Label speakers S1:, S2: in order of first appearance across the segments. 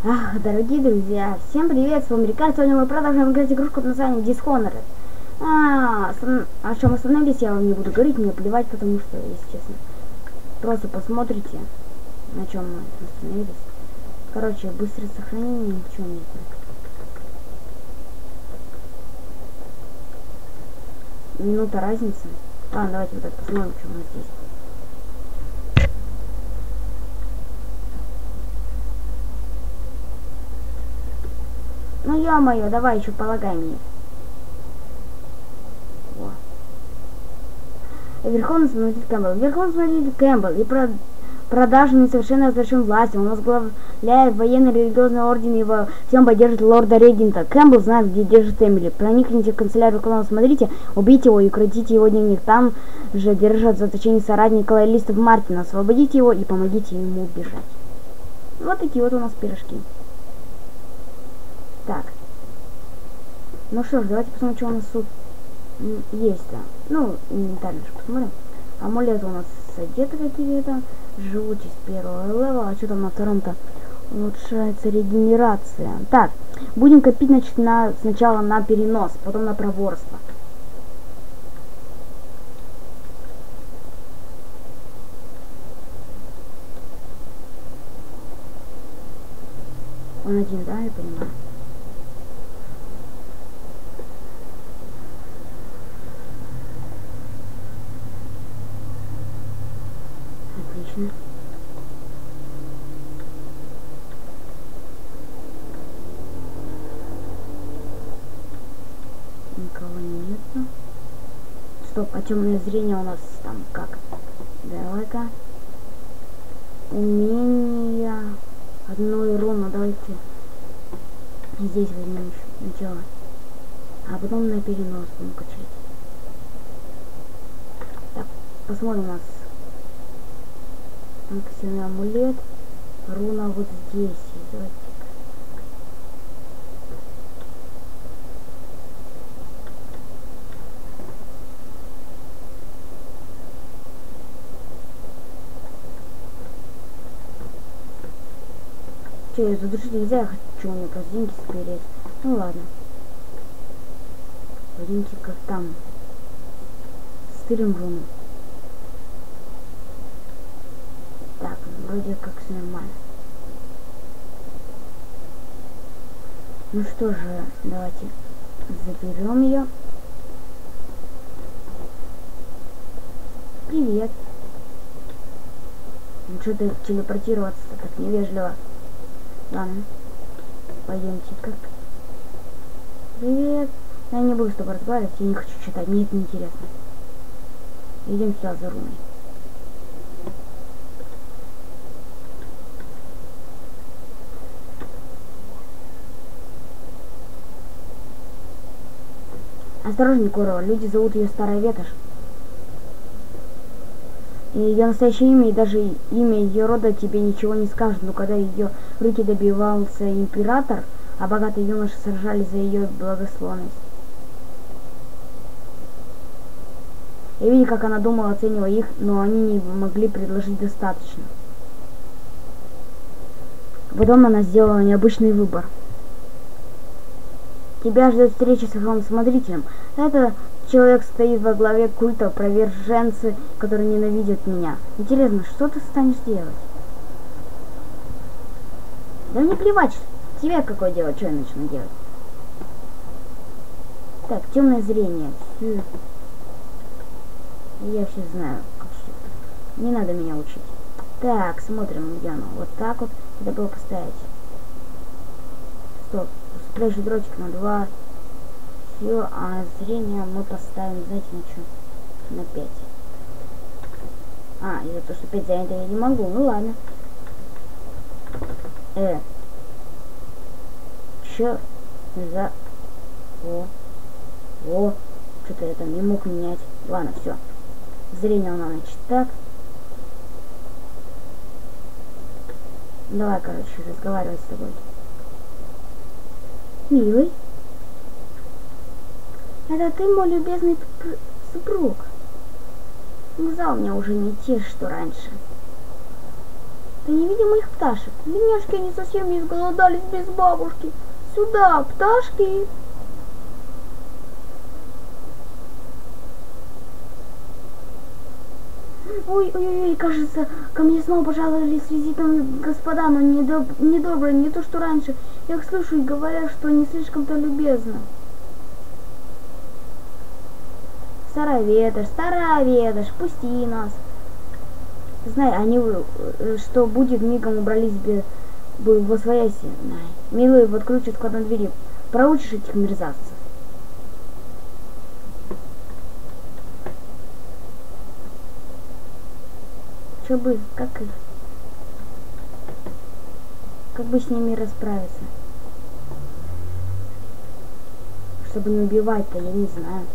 S1: Ах, дорогие друзья, всем привет, с вами Рика. Сегодня мы продолжаем играть игрушку под названием Dishonored. О чем остановились, я вам не буду говорить, мне плевать, потому что, если честно. Просто посмотрите, на чем мы остановились. Короче, быстрое сохранение, ничего нет. Минута разницы. Ладно, давайте вот это посмотрим, что у нас здесь. Ну ё-моё, давай еще полагай мне. Верховный смотритель Кэмпбелл. Верховный смотритель Кэмпбелл и продажу несовершенно разрешен властью. Он возглавляет военно-религиозный орден и во всем поддержит лорда Регента. Кэмпбелл знает, где держит Эмили. Проникните в канцелярию Верховного смотрителя, убейте его и украдите его дневник. Там же держат в заточении соратника лоялистов Мартина. Освободите его и помогите ему убежать. Вот такие вот у нас пирожки. Так. Ну что ж, давайте посмотрим, что у нас тут есть-то. Ну, инвентарь же посмотрим. Амулеты у нас одеты какие-то. Живучесть первого левела. А что там на втором-то? Улучшается регенерация. Так, будем копить, значит, сначала на перенос, потом на проворство. Он один, да, я понимаю. Отлично. Никого нету. Стоп, а темное зрение у нас там как? Давай-ка. Умения. Одну руну, давайте. Здесь возьмем сначала. А потом на перенос будем качать. Так, посмотрим у нас. Там костяной амулет. Руна вот здесь. Давайте. Че, я задушить нельзя, я хочу у меня просто деньги спереть. Ну ладно. Пойдемте как там. Стырим руну. Так, вроде как все нормально. Ну что же, давайте заберем ее. Привет. Ну что-то телепортироваться так невежливо. Ладно. Пойдемте как. Привет. Я не буду с тобой разговаривать, я не хочу читать, мне это не интересно. Идем сюда за руной. Осторожней, Корова, люди зовут ее Старая Ветошь. И ее настоящее имя и даже имя ее рода тебе ничего не скажут, но когда ее руки добивался император, а богатые юноши сражались за ее благосклонность. Я видел, как она думала, оценивая их, но они не могли предложить достаточно. Потом она сделала необычный выбор. Тебя ждет встреча с Верховным смотрителем. Это человек стоит во главе культа, проверженцы, которые ненавидят меня. Интересно, что ты станешь делать? Да мне плевать, тебе какое дело, что я начну делать. Так, темное зрение. Я все знаю, как все. Не надо меня учить. Так, смотрим, где оно. Вот так вот. Это было поставить. Стоп. Уступляющий дротик на 2. Все, а зрение мы поставим, знаете, на что? На 5. А, из-за того, что 5 занято я не могу. Ну ладно. Чё за... О. Что-то я там не мог менять. Ладно, все. Зрение у нас, значит, так. Давай, короче, разговаривать с тобой. Милый, это ты, мой любезный супруг. Глаза у меня уже не те, что раньше. Ты не видел моих пташек? Бедняжки, они совсем не изголодались без бабушки. Сюда, пташки. Ой, кажется, ко мне снова пожаловали с визитом господа, но недобрые, не то что раньше. Я их слышу и говорят, что не слишком-то любезно. Старая ветошь, пусти нас. Знай, они, что будет, мигом убрались бы восвояси. Милые, вот ключ от входной двери. Проучишь этих мерзавцев. Что бы, как бы с ними расправиться? Чтобы не убивать-то, я не знаю.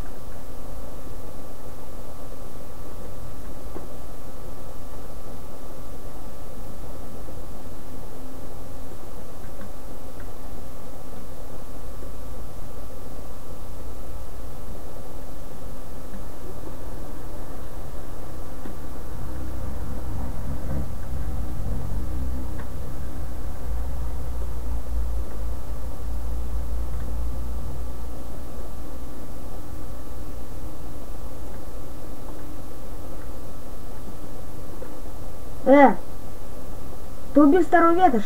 S1: Ты убил старую ветошь?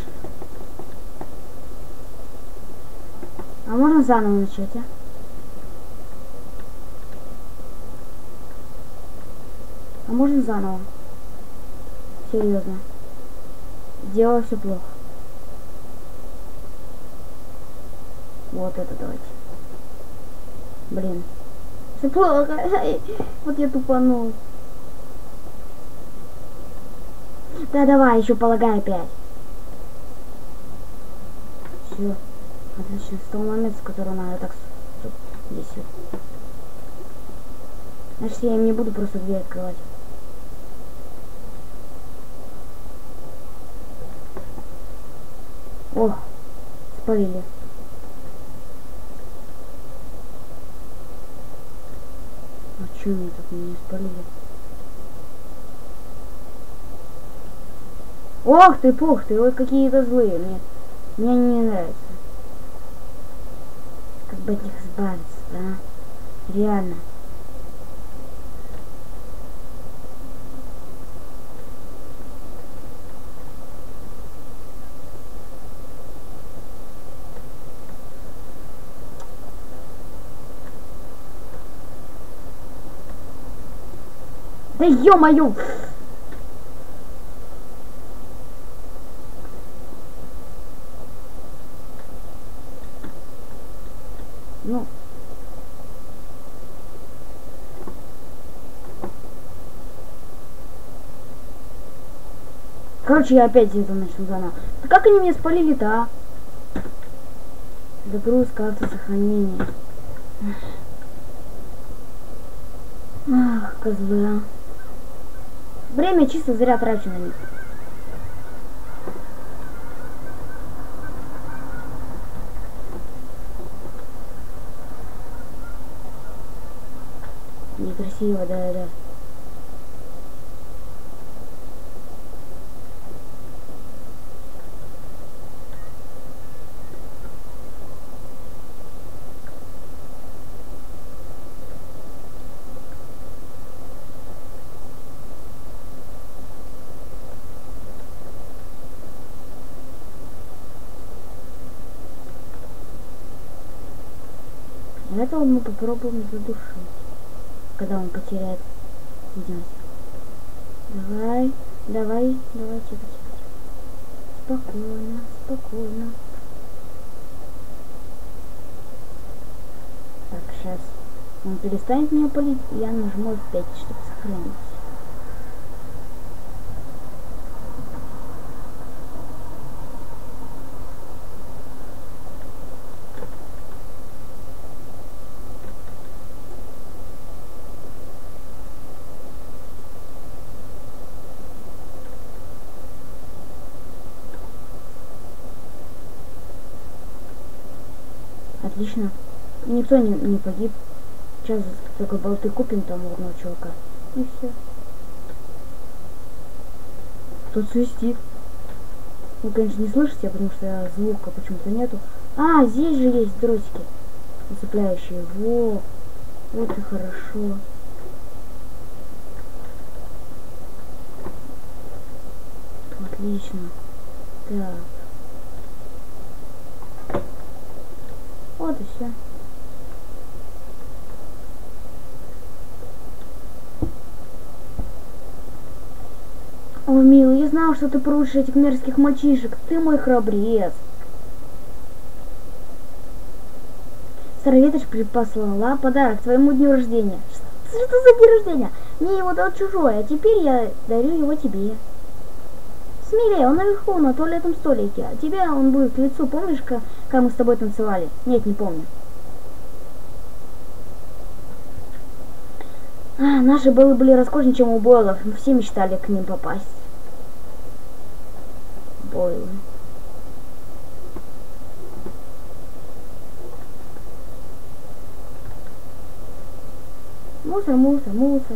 S1: А можно заново начать, а? А можно заново? Серьезно. Дело все плохо. Вот это давайте. Блин. Все плохо. Вот я тупанул. Да давай, еще полагай опять. Все. Отлично. С того момента, с которого надо так... Здесь все. Значит, я им не буду просто дверь открывать. О, спалили. А что они так меня спалили? Ох ты, пух ты, вот какие-то злые. Мне не нравится. Как бы от них избавиться, да? Реально. Да ё-моё! Ну. Короче, я опять это начну заново. Да как они меня спалили-то, а? Загруз карты сохранения. Ах, козлы, а. Время чисто зря трачу на них. Некрасиво, да-да-да. Для этого мы попробуем задушить, когда он потеряет видимость. Давай, тихо. Спокойно. Так, сейчас он перестанет меня палить, и я нажму F5, чтобы сохранить. Отлично. Никто не погиб. Сейчас только болты купим там у одного чувака. И все. Тут свистит. Вы, конечно, не слышите, потому что звука почему-то нету. А, здесь же есть дротики усыпляющие. Во, вот и хорошо. Отлично. Так. Вот и все. О, милый, я знал, что ты поручишь этих мерзких мальчишек. Ты мой храбрец. Староветоч припаслала подарок твоему дню рождения. Что за день рождения? Мне его дал чужой, а теперь я дарю его тебе. Смелее, он наверху на туалетном столике, а тебе он будет к лицу. Помнишь, как мы с тобой танцевали? Нет, не помню. Наши балы были роскошнее, чем у Бойлов. Мы все мечтали к ним попасть. Бойлы. Мусор, мусор, мусор.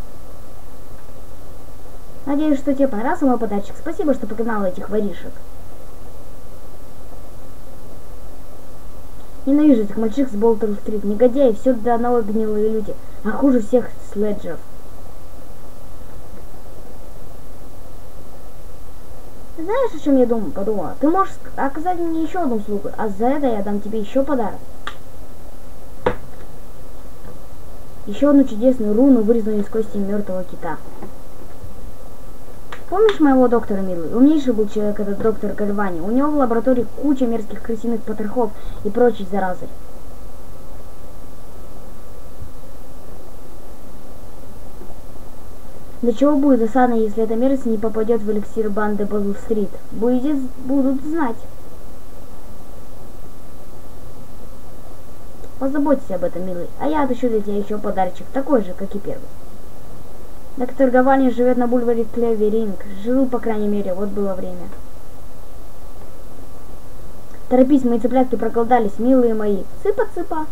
S1: Надеюсь, что тебе понравился мой подарочек. Спасибо, что погнал этих воришек. Ненавижу этих мальчишек с Болтер-стрит. Негодяи, все до одного гнилые люди. А хуже всех Следжеров. Знаешь, о чем я подумала? Ты можешь оказать мне еще одну услугу, а за это я дам тебе еще подарок. Еще одну чудесную руну, вырезанную из кости мертвого кита. Помнишь моего доктора, милый? Умнейший был человек этот доктор Гальвани. У него в лаборатории куча мерзких крысиных потрохов и прочей заразы. Для чего будет досадно, если эта мерзость не попадет в эликсир банды Болл-стрит? Будут знать. Позаботься об этом, милый. А я отыщу для тебя еще подарочек, такой же, как и первый. Доктор Гальвани живет на бульваре Клеверинг. Жил, по крайней мере, вот было время. Торопись, мои цыплятки проголодались, милые мои. Цыпа-цыпа.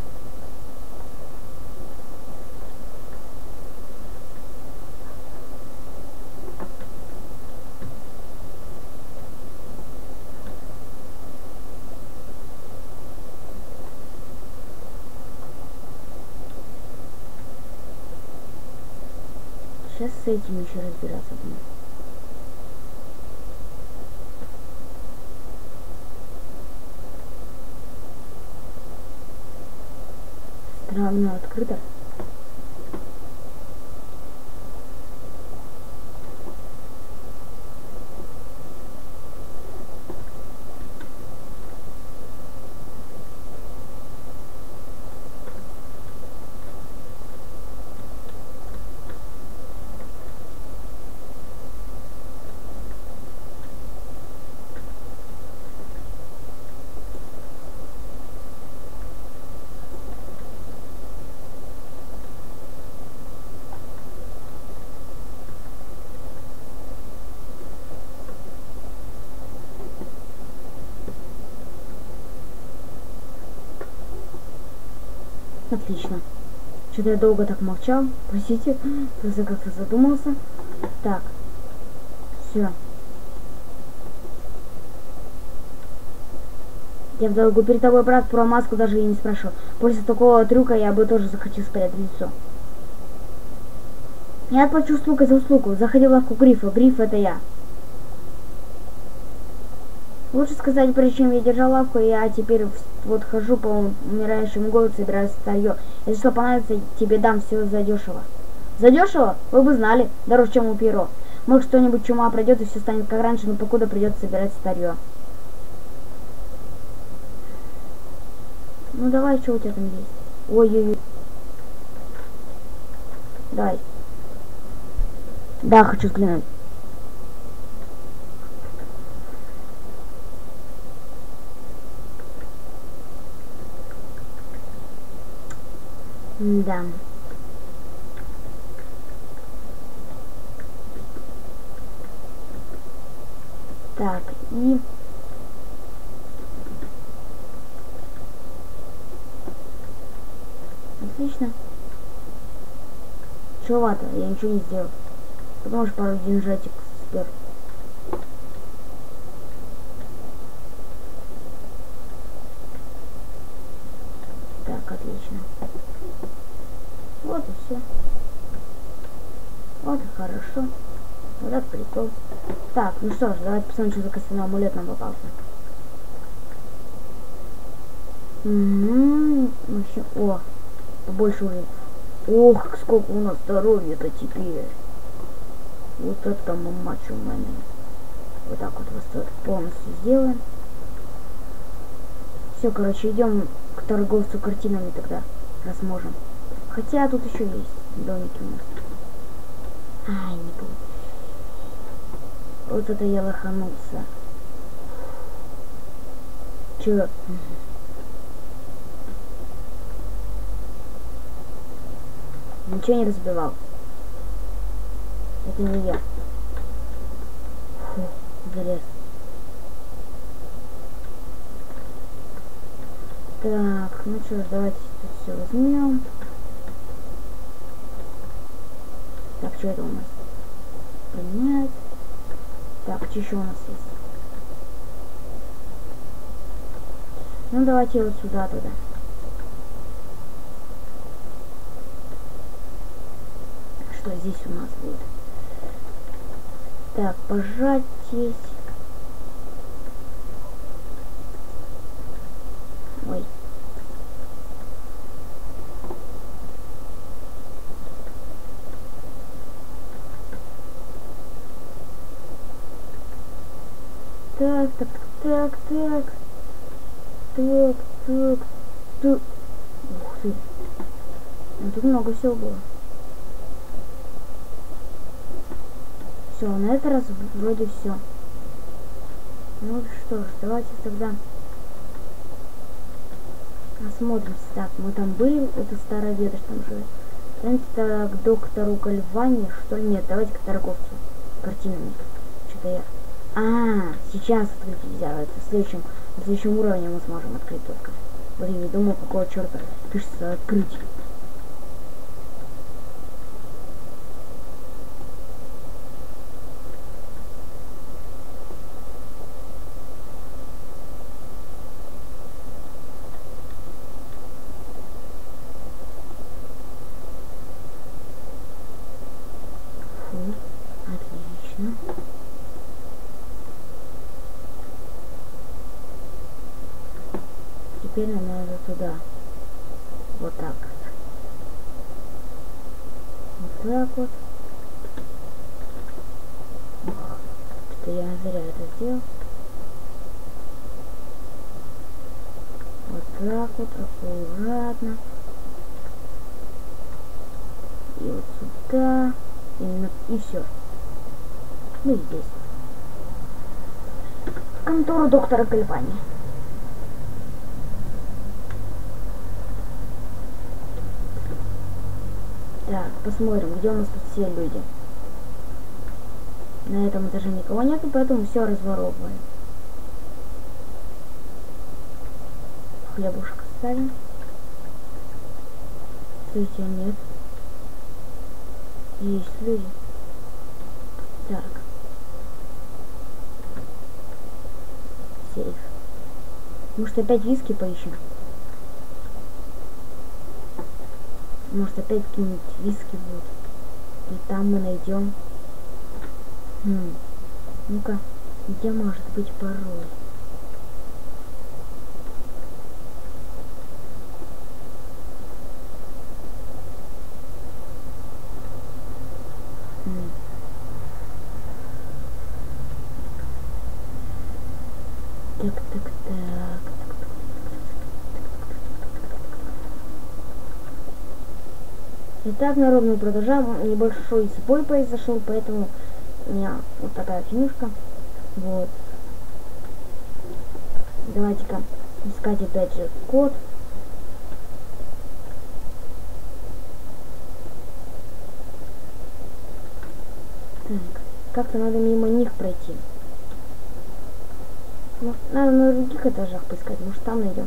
S1: Сейчас с этим еще разбираться будем. Странно открыто. Отлично. Что-то я долго так молчал. Простите, просто как-то задумался. Так. Все. Я в долгу перед тобой, брат, про маску даже и не спрашивал. После такого трюка я бы тоже захотел спрятать лицо. Я отплачу услугой за услугу. Заходи в лавку Грифа. Гриф — это я. Лучше сказать, прежде чем я держал лавку, я теперь вот хожу по умирающему городу, собираю старье. Если что понадобится, тебе дам все задешево. Задешево? Вы бы знали, дороже, чем у Пиро. Может, что-нибудь чума пройдет и все станет как раньше, но покуда придется собирать старье. Ну давай, что у тебя там есть? Ой-ой-ой. Давай. Да, хочу взглянуть. Да. Так, и... Отлично. Чувата, я ничего не сделал. Потому что пару деньжатик спер. отлично. Вот и все. Вот и хорошо. Вот это прикол. Так, ну что ж, давайте посмотрим, что за костяной амулет нам попался. Вообще, о, побольше уже. Ох, сколько у нас здоровья-то теперь. Вот это мы мачо маме. Вот так вот полностью сделаем. Все, короче, идем к торговцу картинами тогда, раз можем. Хотя тут еще есть домики у нас. Ай, не буду. Вот это я лоханулся. Чё? Ничего не разбивал. Это не я. Фу, залез. Так, ну что ж, давайте тут все возьмем. Так, что это у нас? Поменять. Так, что еще у нас есть? Ну давайте вот сюда туда. Что здесь у нас будет? Так, пожать здесь. Ой. Так, так, так, так. Так, так, так. Ух ты. Ну, тут много всего было. Все, на этот раз вроде все. Ну что ж, давайте тогда осмотримся. Так, мы там были, это старая ветошь там живет. Давайте к доктору Гальвани, что ли? Нет, давайте к торговцу картинами. Что-то я... сейчас открыть нельзя. Это в следующем уровне мы сможем открыть только. Блин, не думал, какого черта пишется открыть. Отлично. Теперь нам надо туда. Вот так. Вот так вот. Что я зря это сделал. Вот так вот, аккуратно. И вот сюда. И все. Ну и здесь. В контору доктора Гальвани. Так, посмотрим, где у нас тут все люди. На этом этаже никого нету, поэтому все разворовываем. Хлебушек ставим. Слушайте, нет. Есть люди. Так. Сейф. Может, опять виски поищем? Может, опять какие-нибудь виски будут. И там мы найдем. Ну-ка, где может быть пароль? Так, так, так. Итак, народ, мы продолжаем. Небольшой сбой произошел, поэтому у меня вот такая финушка. Вот. Давайте-ка искать опять же код. Так, как-то надо мимо них пройти. Ну, надо на других этажах поискать, может там найдем.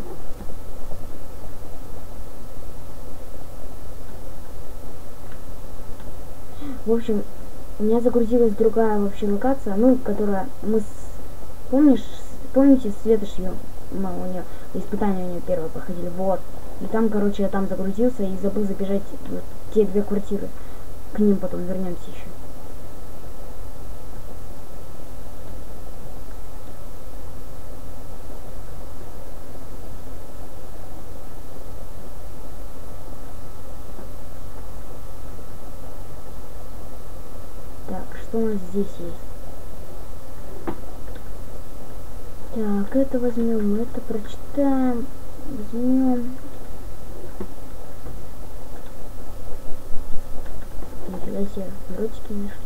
S1: В общем, у меня загрузилась другая вообще локация, ну, которая мы помните, с Светошью, мы у нее испытания у нее первое проходили, вот. И там, короче, я там загрузился и забыл забежать в те 2 квартиры. К ним потом вернемся еще. Так, что у нас здесь есть? Так, это возьмем, это прочитаем. Возьмем. Нифига себе, ротики нашли.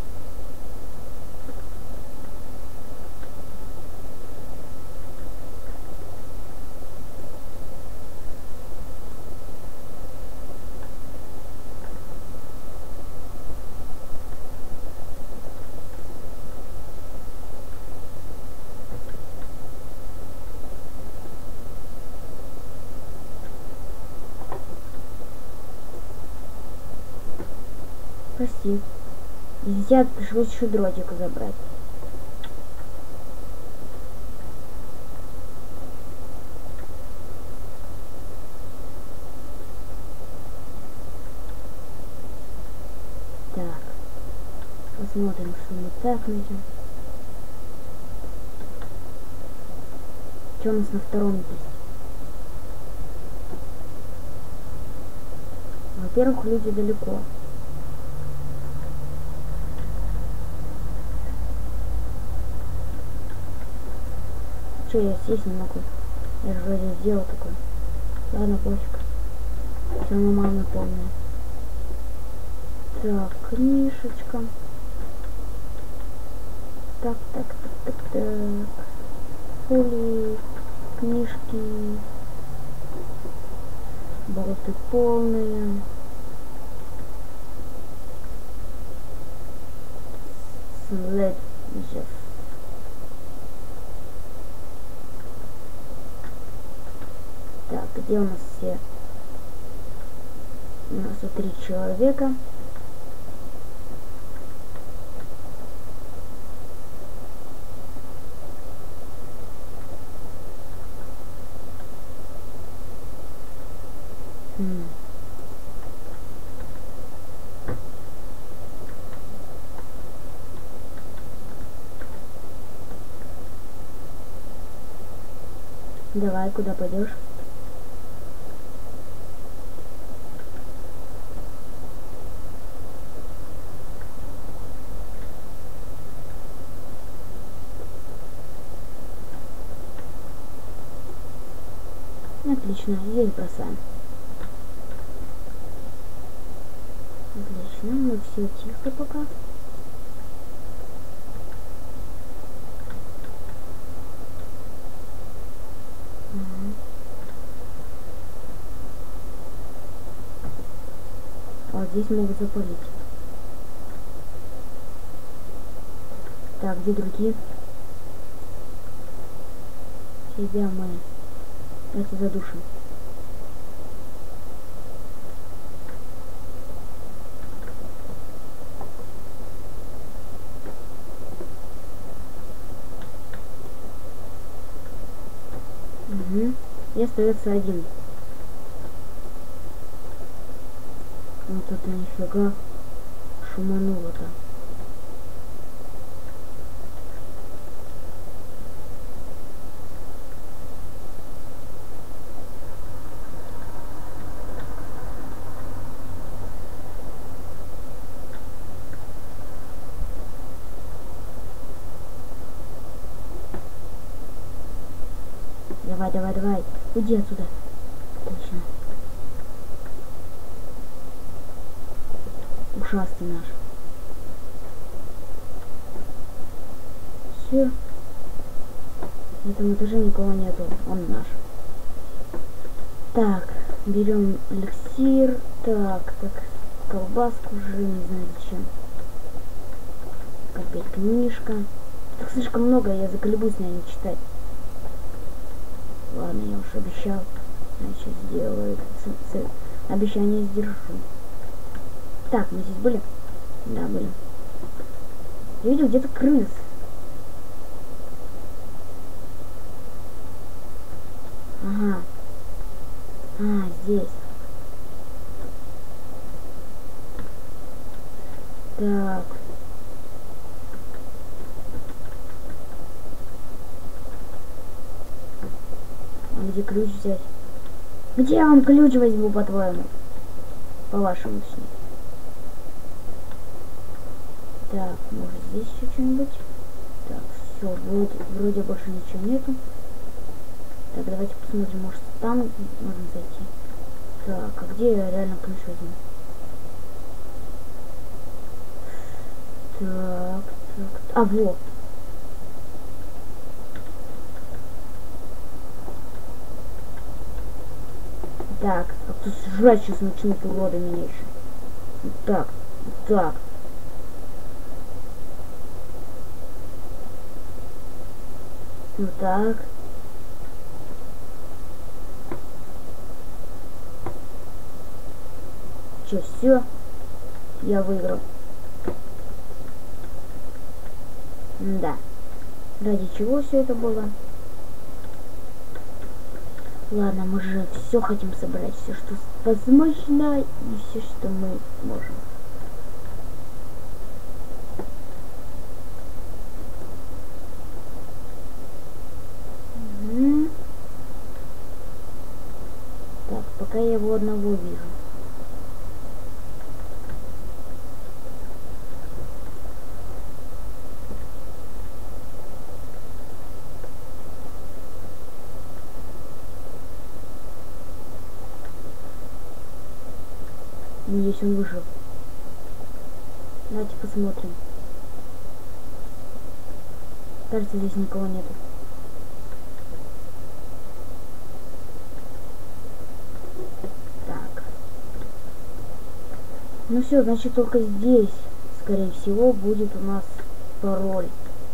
S1: Прости. Из тебя пришлось еще дротик забрать. Так. Посмотрим, что мы так найдем. Что у нас на втором есть? Во-первых, люди далеко. Че, я сесть не могу? Я же вроде сделал такой. Ладно, пофиг. Все нормально, полное. Так, книжечка. Так. Пули, книжки. Болты полные. Следжев. Так, где у нас все? У нас тут 3 человека. Давай, куда пойдешь? Отлично, здесь бросаем. Отлично, мы все тихо пока. А здесь могут запалить. Так, где другие? Себя мы. Давайте задушим. Угу. И остается один. Вот это нифига шумануло-то. Давай. Уйди отсюда. Отлично. Ушастый наш. Все. На этом этаже никого нету. Он наш. Так, берем эликсир. Так, колбаску уже не знаю зачем. Опять книжка. Так слишком много, я заколебусь, наверное, читать. Ладно, я уж обещал. Значит, сделаю. Обещание сдержу. Так, мы здесь были? Да, были. Я видел где-то крыс. Ага. А, здесь. Так. А где ключ взять? Где я вам ключ возьму, по-твоему? По-вашему, точнее. Так, может здесь еще что-нибудь? Так, все, вроде больше ничего нету. Так, давайте посмотрим, может там можно зайти. Так, а где я реально ключ возьму? Так, так, а вот. Так, а тут жрать сейчас начнут уроды меня еще. Вот так, вот так. Вот так. Че, все? Я выиграл. Да. Ради чего все это было? Ладно, мы же все хотим собрать, все, что возможно, и все, что мы можем. Угу. Так, пока я его одного вижу. Надеюсь, он вышел. Давайте посмотрим. Кажется, здесь никого нету. Так. Ну все, значит, только здесь, скорее всего, будет у нас пароль.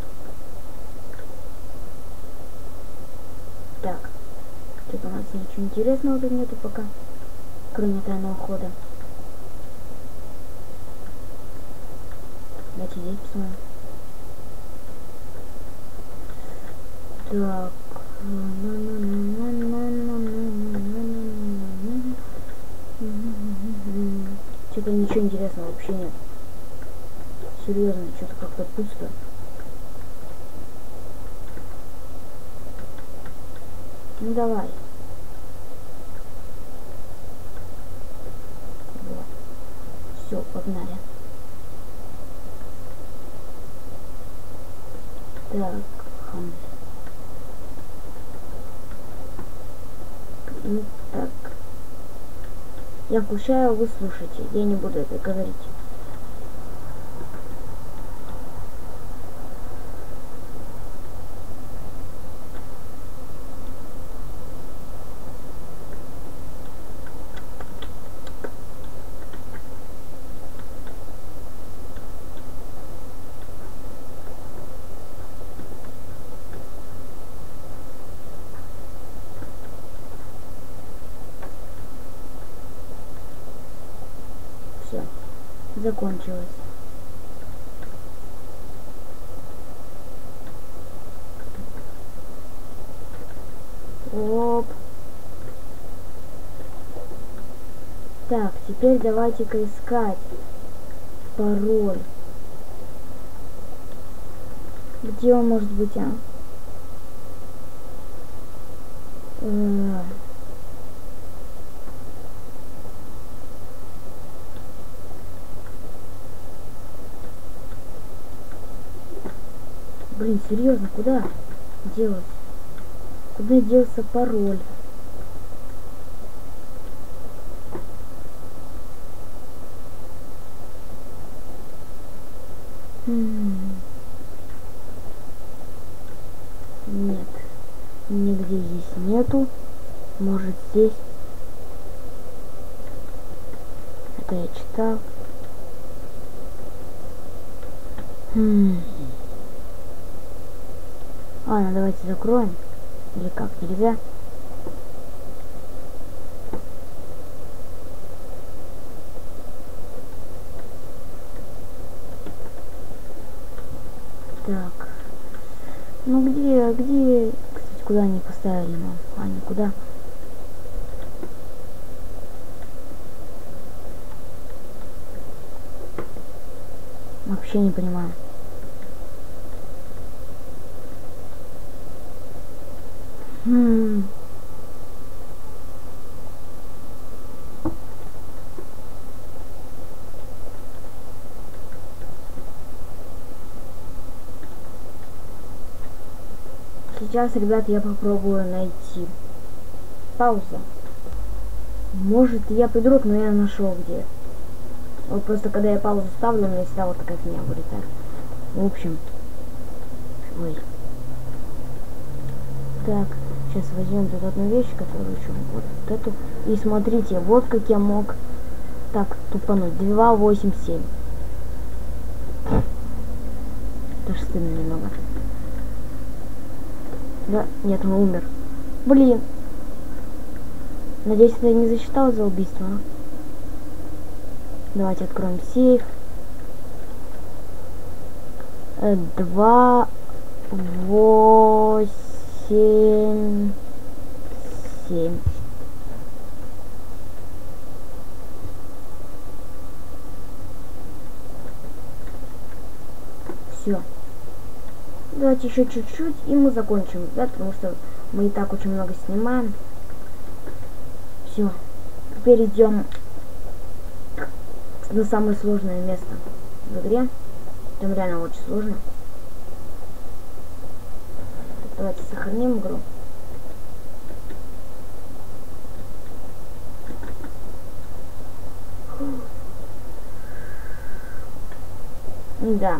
S1: Так. Тут у нас ничего интересного тут нету пока. Кроме тайного хода. Давайте здесь посмотрим. Так. Что-то ничего интересного вообще нет. Серьезно, что-то как-то пусто. Ну давай. Вот. Все, погнали. Так. Ну так. Я включаю, вы слушайте. Я не буду это говорить. Все. Закончилось. Оп. Так, теперь давайте-ка искать пароль. Где он может быть, а? Блин, серьезно, куда делось? Куда делся пароль? Нет, нигде здесь нету. Может, здесь? Это я читал. Ладно, давайте закроем. Или как, нельзя? Так. Ну где, кстати, куда они поставили нам? А, никуда. Вообще не понимаю. Сейчас, ребят, я попробую найти. Пауза. Может, я придурок, но я нашел где. Вот просто когда я паузу ставлю, у меня всегда вот такая фигня вылетает. В общем. Ой. Так, сейчас возьмем тут одну вещь, которую еще вот эту. И смотрите, вот как я мог так тупануть. 2, 8, 7. Даже стыдно немного. Да, нет, он умер. Блин. Надеюсь, это не засчиталось за убийство. Давайте откроем сейф. 2, 8, 7. Все. Давайте еще чуть-чуть, и мы закончим, да, потому что мы и так очень много снимаем. Все. Теперь идем на самое сложное место в игре. Там реально очень сложно. Давайте сохраним игру. Да.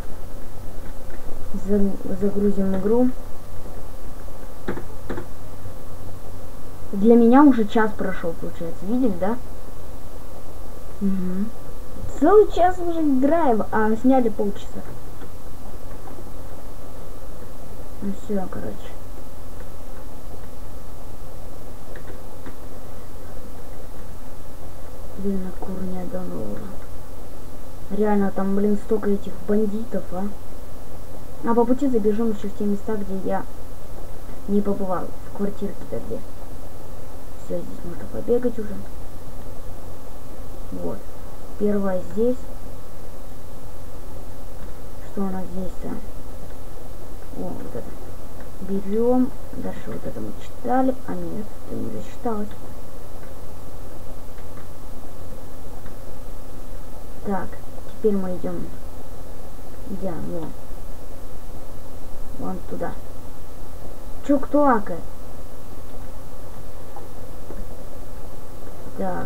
S1: Загрузим игру. Для меня уже час прошел, получается. Видели, да? Угу. Целый час уже играем, а сняли полчаса. Ну все, короче. Блин, курня Донора. Реально, там, блин, столько этих бандитов, а. А по пути забежим еще в те места, где я не побывал. В квартирке-то где. Все, здесь можно побегать уже. Вот. Первое здесь. Что у нас здесь-то? О, вот это. Берем. Дальше вот это мы читали. А нет, это не засчиталось. Так, теперь мы идем. Где? Во. Вон туда. Чё, кто акает? Так.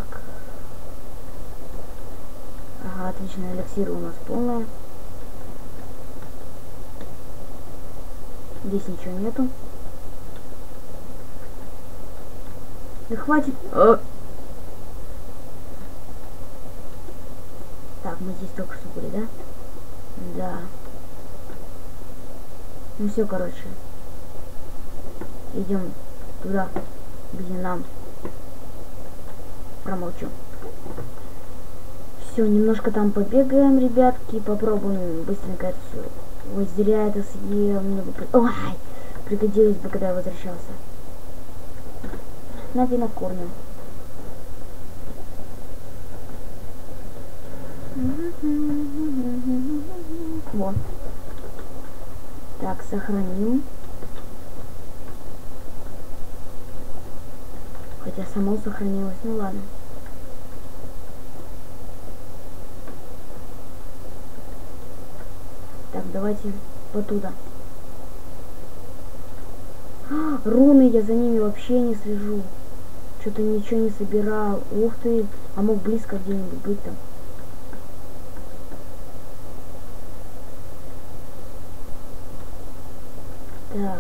S1: Ага, отлично, эликсира у нас полная. Здесь ничего нету. Да хватит. Так, мы здесь только что были, да? Да. Ну все, короче. Идем туда, где нам. Промолчу. Все, немножко там побегаем, ребятки. Попробуем быстренько это все. Ой, зря это съел. Ой, пригодилось бы, когда я возвращался. На винокурню. Вот. Так, сохраним. Хотя само сохранилось. Ну ладно. Так, давайте вот туда. Руны, я за ними вообще не слежу. Что-то ничего не собирал. Ух ты, а мог близко где-нибудь быть там. Так.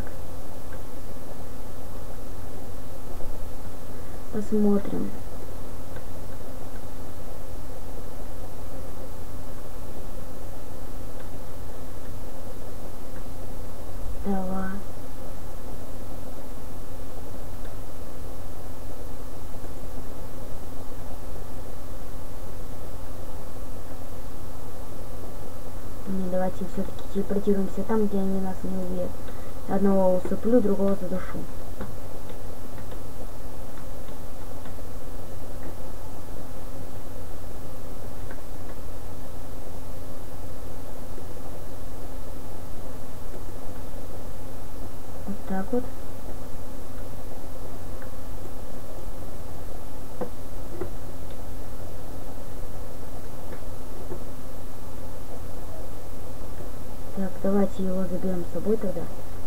S1: Посмотрим. Давай. Не, давайте все-таки телепортируемся там, где они нас не увидят. Одного усыплю, другого задушу. Давайте его заберем с собой тогда.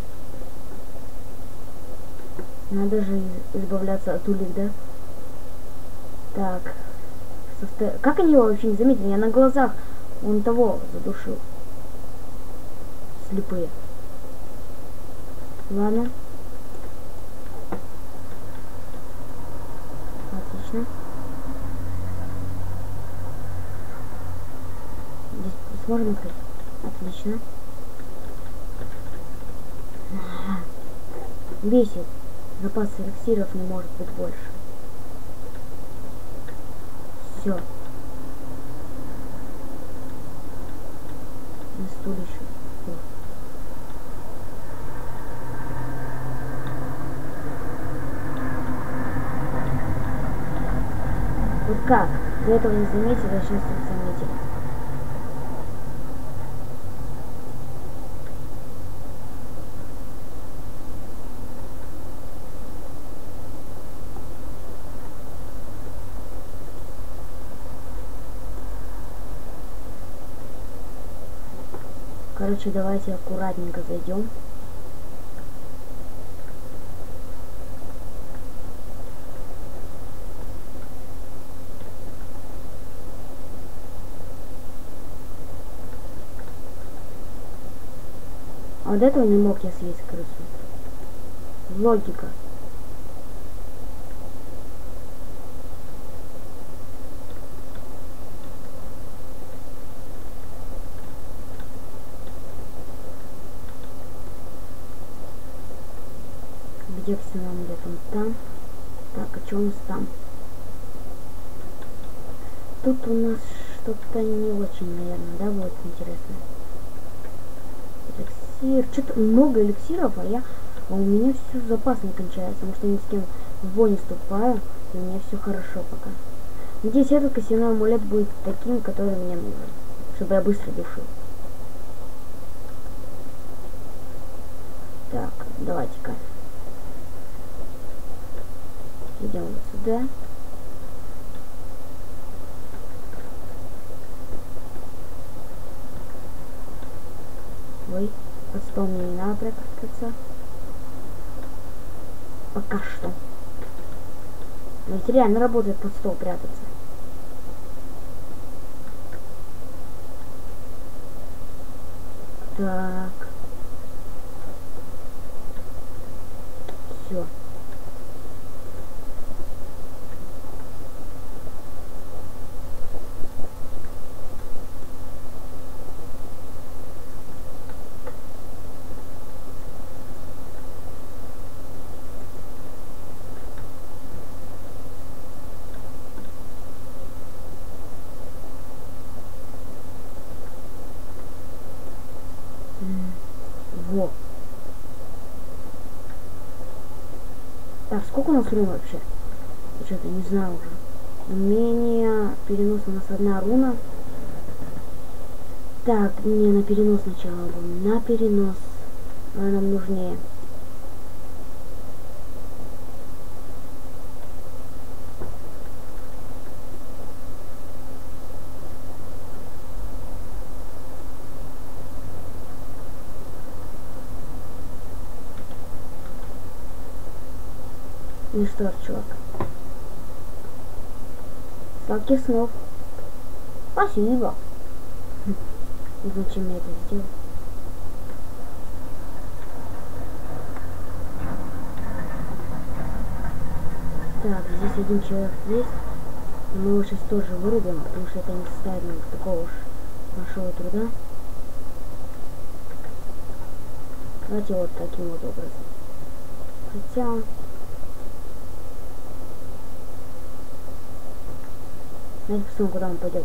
S1: Надо же избавляться от улик, да? Так. Как они его вообще не заметили? Я на глазах он того задушил. Слепые. Ладно. Отлично. Здесь сможем открыть? Отлично. Бесит. Запас эликсиров не может быть больше. Все. На стуле еще. О. Вот как? До этого не заметили, а сейчас тут заметили. Короче, давайте аккуратненько зайдем. А вот этого не мог я съесть крысу. Логика. Где все нам где там? Так, а что у нас там? Тут у нас что-то не очень, наверное, да, будет интересно. Эликсир. Что-то много эликсиров, а у меня все запас не кончается, потому что я ни с кем в бой не вступаю, и у меня все хорошо пока. Надеюсь, этот костяной амулет будет таким, который мне нужен, чтобы я быстро душил. Так, давайте-ка. Идем вот сюда. Ой, под стол мне не надо прятаться. Пока что. Но ведь реально работает под стол прятаться. Так. Все. Во. Так, сколько у нас рун вообще? Что-то не знаю уже. Умение, перенос у нас одна руна. Так, не на перенос сначала будем. На перенос. Она нам нужнее. Ну что ж, чувак. Сладких снов. Спасибо. Зачем я это сделал? Так, здесь один человек есть. Мы его сейчас тоже вырубим, потому что это не составит нам такого уж большого труда. Давайте вот таким вот образом. Хотя... Давайте посмотрим, куда он пойдет.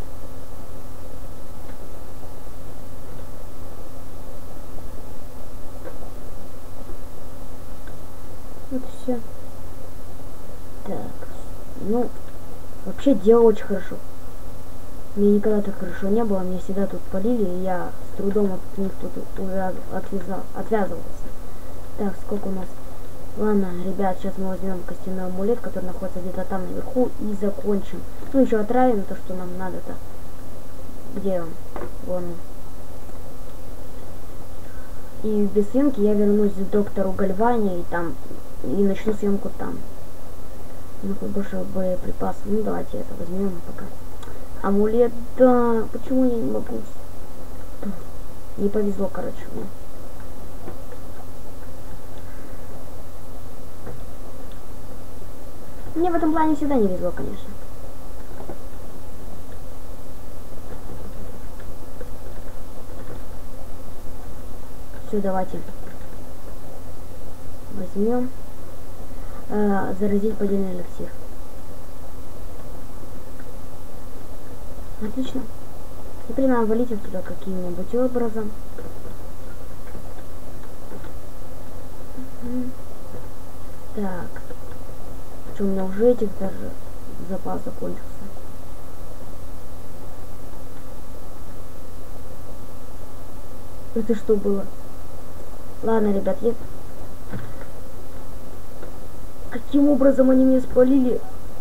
S1: Вот и все. Так, ну, вообще дело очень хорошо. Мне никогда так хорошо не было, мне всегда тут полили, и я с трудом от них тут отвязывался. Так, сколько у нас? Ладно, ребят, сейчас мы возьмем костяной амулет, который находится где-то там наверху, и закончим. Ну, еще отравим то, что нам надо-то. Где он? Вон он. И без съемки я вернусь к доктору Гальвани и там и начну съемку там. Ну, больше боеприпасов. Ну, давайте это возьмем пока. Амулет, да. Почему я не могу? Не повезло, короче. Мне в этом плане всегда не везло, конечно. Все, давайте. Возьмем. Заразить поддельный эликсир. Отлично. Теперь надо валить отсюда каким-нибудь образом. Так. Что, у меня уже этих даже запас закончился. Это что было? Ладно, ребят, я... Каким образом они меня спалили?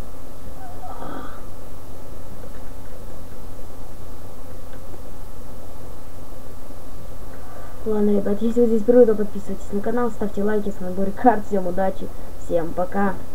S1: Ладно, ребят, если вы здесь впервые, то подписывайтесь на канал, ставьте лайки, с набор карт. Всем удачи, всем пока.